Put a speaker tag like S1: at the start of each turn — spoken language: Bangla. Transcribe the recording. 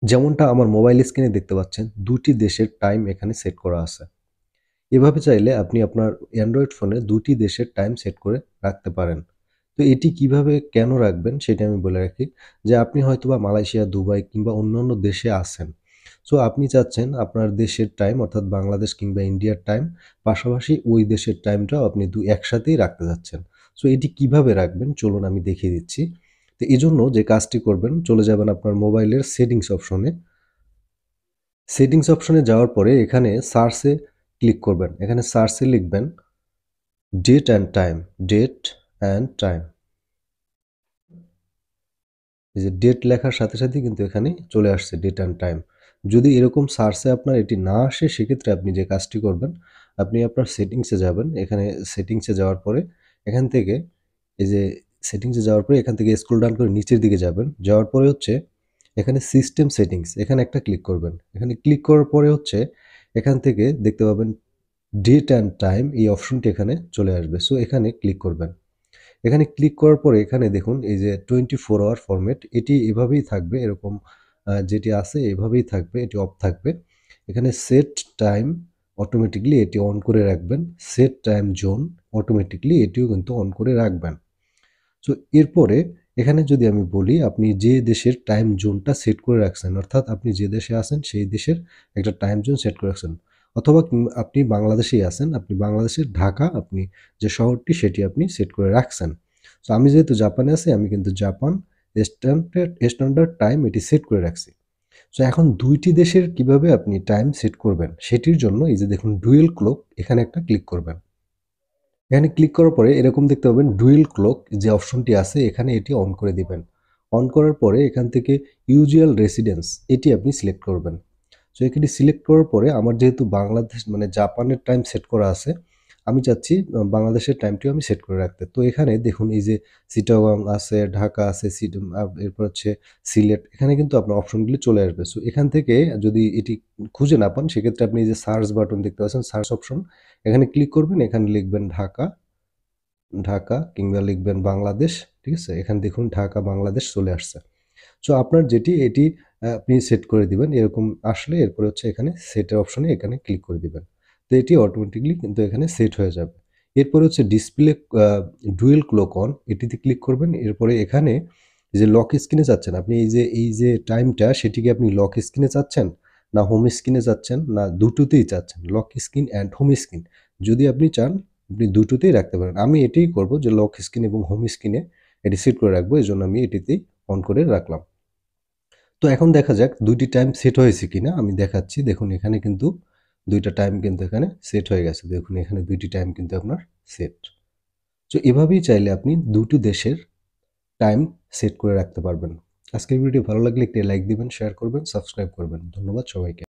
S1: যেমনটা আমার মোবাইল স্ক্রিনে দেখতে পাচ্ছেন, ২টি দেশের টাইম এখানে সেট করা আছে। এভাবে চাইলে আপনি আপনার অ্যান্ড্রয়েড ফোনে ২টি দেশের টাইম সেট করে রাখতে পারেন। তো এটি কিভাবে কেন রাখবেন সেটা আমি বলে রাখি যে আপনি হয়তোবা মালয়েশিয়া, দুবাই কিংবা অন্যান্য দেশে আছেন। সো আপনি চাচ্ছেন আপনার দেশের টাইম অর্থাৎ বাংলাদেশ কিংবা ইন্ডিয়ার টাইম পাশাপাশি ওই দেশের টাইমটাও আপনি একসাথেই রাখতে চাচ্ছেন। সো এটি কিভাবে রাখবেন চলুন আমি দেখিয়ে দিচ্ছি। তো এজন্য যে কাজটি করবেন চলে যাবেন আপনার মোবাইলের সেটিংস অপশনে। সেটিংস অপশনে যাওয়ার পরে এখানে সার্চে ক্লিক করবেন। এখানে সার্চে লিখবেন date and time, date and time. এই যে ডেট লেখার সাথে সাথেই কিন্তু এখানে চলে আসছে ডেট অ্যান্ড টাইম। যদি এরকম সার্চে আপনার এটি না আসে সেক্ষেত্রে আপনি যে কাজটি করবেন, আপনি আপনার সেটিংসে যাবেন। এখানে সেটিংসে যাওয়ার পরে এখান থেকে এই যে সেটিংসে যাওয়ার পরে এখান থেকে স্ক্রল ডাউন করে নিচের দিকে যাবেন। যাওয়ার পরে হচ্ছে এখানে সিস্টেম সেটিংস এখানে একটা ক্লিক করবেন। এখানে ক্লিক করার পরে হচ্ছে এখান থেকে দেখতে পাবেন ডেট অ্যান্ড টাইম এই অপশনটি এখানে চলে আসবে। সো এখানে ক্লিক করবেন। এখানে ক্লিক করার পরে এখানে দেখুন এই যে 24 আওয়ার ফরম্যাট এটি এভাবেই থাকবে এরকম যেটি আছে এভাবেই থাকবে, এটি অফ থাকবে। এখানে সেট টাইম অটোমেটিক্যালি এটি অন করে রাখবেন। সেট টাইম জোন অটোমেটিক্যালি এটিও কিন্তু অন করে রাখবেন। সো এরপরে এখানে যদি আমি বলি আপনি যে দেশের টাইম জোনটা সেট করে রাখছেন অর্থাৎ আপনি যে দেশে আছেন সেই দেশের একটা টাইম জোন সেট করে রাখছেন অথবা আপনি বাংলাদেশেই আছেন আপনি বাংলাদেশের ঢাকা আপনি যে শহরটি সেটি আপনি সেট করে রাখছেন। সো আমি যেহেতু জাপানে আছি আমি কিন্তু জাপান স্ট্যান্ডার্ড টাইম এটি সেট করে রাখছি। সো এখন ২টি দেশের কিভাবে আপনি টাইম সেট করবেন সেটির জন্য এই যে দেখুন ডুয়েল ক্লক এখানে একটা ক্লিক করবেন। এখানে ক্লিক করার পরে এরকম দেখতে পাবেন ডুয়েল ক্লক যে অপশনটি আছে এখানে এটি অন করে দিবেন। অন করার পরে এখান থেকে ইউজুয়াল রেসিডেন্স এটি আপনি সিলেক্ট করবেন। সো এখানে সিলেক্ট করার পরে আমার যেহেতু বাংলাদেশ মানে জাপানের টাইম সেট করা আছে আমি চাচ্ছি বাংলাদেশের টাইমটিও আমি সেট করে রাখতে। তো এখানে দেখুন এই যে চিটাগং আছে, ঢাকা আছে, এরপর হচ্ছে সিলেট এখানে কিন্তু আপনার অপশনগুলি চলে আসবে। সো এখান থেকে যদি এটি খুঁজে না পান সেক্ষেত্রে আপনি এই যে সার্চ বাটন দেখতে পাচ্ছেন সার্চ অপশন এখানে ক্লিক করবেন এখানে লিখবেন ঢাকা, ঢাকা কিংবা লিখবেন বাংলাদেশ। ঠিক আছে? এখানে দেখুন ঢাকা বাংলাদেশ চলে আসছে। সো আপনার যেটি এটি আপনি সেট করে দিবেন। এরকম আসলে এরপরে হচ্ছে এখানে সেটের অপশনে এখানে ক্লিক করে দিবেন। তো এটি অটোমেটিক্যালি কিন্তু এখানে সেট হয়ে যাবে। এরপরে হচ্ছে ডিসপ্লে ডুয়াল ক্লক অন এটিতে ক্লিক করবেন। এরপরে এখানে যে লক স্ক্রিনে চাচ্ছেন আপনি এই যে টাইমটা সেটি কি আপনি লক স্ক্রিনে চাচ্ছেন? না হোম স্ক্রিনে চাচ্ছেন? না দুটোতেই চাচ্ছেন? Lock screen and home screen. যদি আপনি চান আপনি দুটোতেই রাখতে পারেন। আমি এটাই করব যে লক স্ক্রিন এবং হোম স্ক্রিনে এটি সেট করে রাখবো। এজন্য আমি এটিতেই অন করে রাখলাম। তো এখন দেখা যাক ২টি টাইম সেট হয়েছে কিনা আমি দেখাচ্ছি। দেখুন এখানে কিন্তু ২টা টাইম কিন্তু এখানে সেট হয়ে গেছে। দেখুন এখানে ২টি টাইম কিন্তু আপনার সেট। তো এভাবেই চাইলে আপনি ২টি দেশের টাইম সেট করে রাখতে পারবেন। আজকের ভিডিওটি ভালো লাগলে একটি লাইক দিবেন, শেয়ার করবেন, সাবস্ক্রাইব করবেন। ধন্যবাদ সবাইকে।